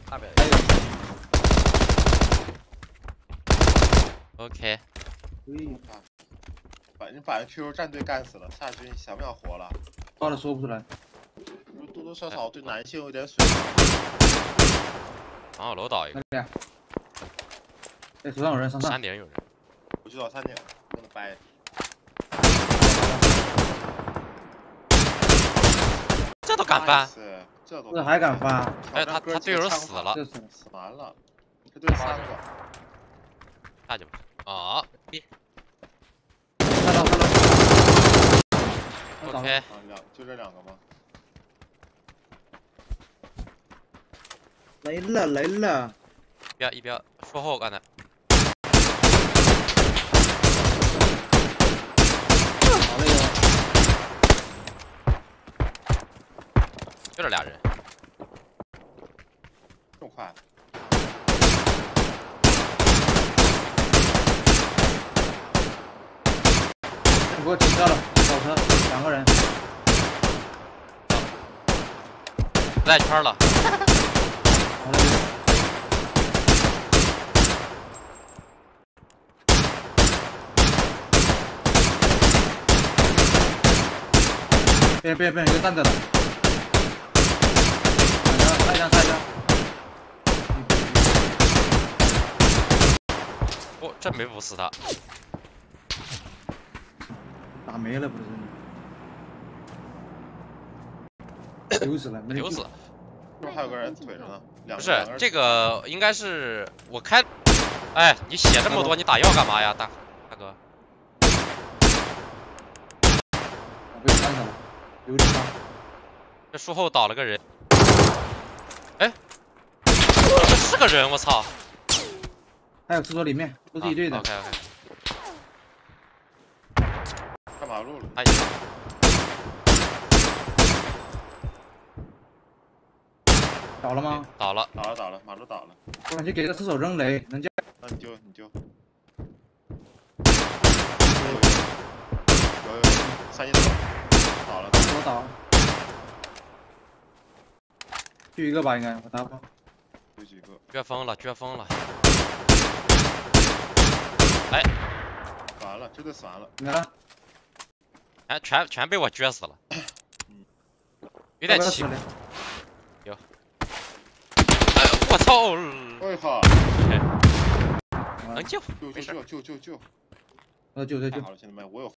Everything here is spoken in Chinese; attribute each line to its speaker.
Speaker 1: 大北。
Speaker 2: 还有。
Speaker 3: OK，
Speaker 1: 把 QQ 战队干死了，夏军想不想活了？
Speaker 2: 话都说不出来。
Speaker 1: 多多少少对男性有点损伤。
Speaker 3: 然后楼倒一个。
Speaker 2: 那边。哎，头上有人，上。
Speaker 3: 山顶有人。
Speaker 1: 我知道山顶，跟他掰。
Speaker 3: 这都敢翻？
Speaker 2: 这还敢翻？
Speaker 3: 哎，他队友死了。
Speaker 1: 死完了，这队3个。
Speaker 3: 那就啊。
Speaker 2: 看到。
Speaker 3: OK，
Speaker 1: 就这2个吗？
Speaker 2: 来了！
Speaker 3: 一边说后刚才。
Speaker 2: 好嘞哟！
Speaker 3: 就这俩人。
Speaker 1: 这么快？
Speaker 2: 给我停车了，倒车，2个人，
Speaker 3: 带圈了。
Speaker 2: 好嘞。别，一个站着的，下一张。
Speaker 3: 哦，真没补死他。
Speaker 2: 打没了不是？丢死了，没
Speaker 3: 丢死。
Speaker 1: 这还有个人腿上呢。
Speaker 3: 不是这个，应该是我开。哎，你血这么多，你打药干嘛呀，大哥？
Speaker 2: 我被翻上了，有点伤。
Speaker 3: 这树后倒了个人。哎，这是个人，我操！
Speaker 2: 还有厕所里面，都是一队的。
Speaker 3: OK。
Speaker 1: 上马路了。
Speaker 3: 哎。
Speaker 2: 倒了吗？
Speaker 3: 倒了，
Speaker 1: 马路倒了。
Speaker 2: 我去给个射手扔雷，能叫。
Speaker 1: 那你丢。有3级头，倒了。
Speaker 2: 我倒。就一个吧，应该我打吧。
Speaker 1: 有几个？
Speaker 3: 撅疯了。哎。
Speaker 1: 完了，这队死完了。
Speaker 2: 没了。
Speaker 3: 哎，全被我撅死了，有点气。有。哎，我操！
Speaker 1: 我靠！
Speaker 3: 能救？
Speaker 1: 救！
Speaker 2: 我救。
Speaker 1: 太好了，兄弟们，我有。